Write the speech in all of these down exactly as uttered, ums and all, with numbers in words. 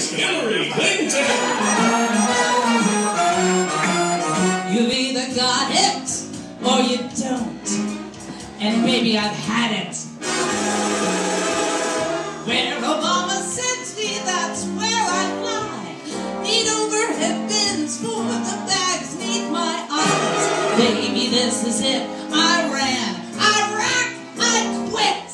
Here's Hillary Clinton. You've either got it or you don't. And maybe I've had it. Where Obama sends me, that's where I fly. Need overhead bins for the bags neath my eyes. Baby, this is it. I ran. Iraq, I quit.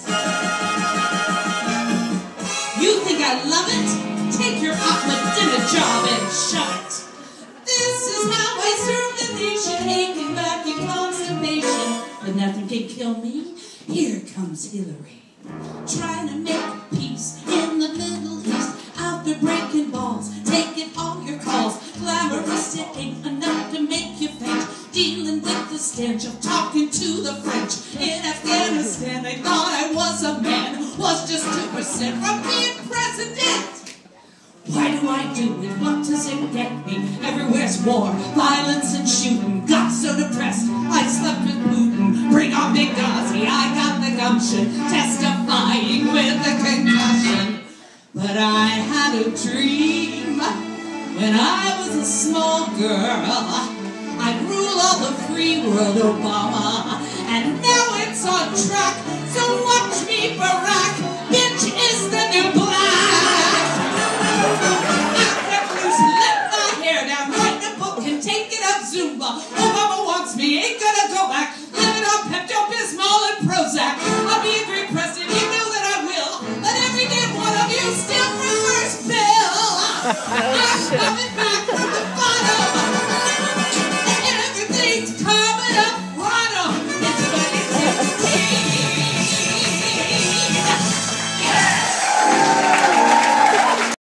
You think I love it? Take your Ahmadinejad job and shove it. This is how I serve the nation, aching back in constipation. But nothing can kill me. Here comes Hillary, trying to make peace in the Middle East. After breaking balls, taking all your calls, glamorous, it ain't enough to make you faint. Dealing with the stench of talking to the French. In Afghanistan, they thought I was a man, was just two percent from being president. Why do I do it? What does it get me? Everywhere's war, violence and shooting. Got so depressed, I slept with Putin. Bring on Benghazi, I got the gumption, testifying with a concussion. But I had a dream when I was a small girl. I'd rule all the free world, Obama. And now it's on track, so watch me, Barack. Bitch is the new black. I'll get loose, let my hair down, write a book and take it up Zumba. Obama wants me, ain't gonna go back. Living on Pepto-Bismol and Prozac. I'll be a great president, you know that I will. Let every damn one of you still reverse bill. I'm coming back.